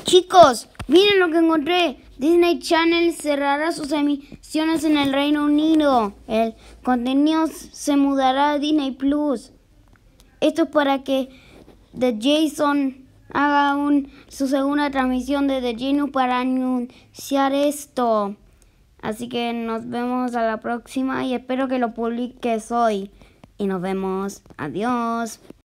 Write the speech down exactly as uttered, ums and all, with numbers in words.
Chicos, miren lo que encontré. Disney Channel cerrará sus emisiones en el Reino Unido. El contenido se mudará a Disney Plus. Esto es para que The Jason haga un, su segunda transmisión de The Genius para anunciar esto. Así que nos vemos a la próxima y espero que lo publiques hoy. Y nos vemos. Adiós.